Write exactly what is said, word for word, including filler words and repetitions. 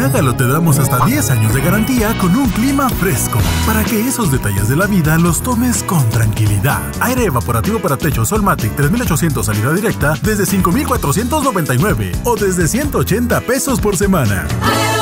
Hágalo te damos hasta diez años de garantía con un clima fresco, para que esos detalles de la vida los tomes con tranquilidad. Aire evaporativo para techo Solmatic tres mil ochocientos salida directa desde cinco mil cuatrocientos noventa y nueve o desde ciento ochenta pesos por semana.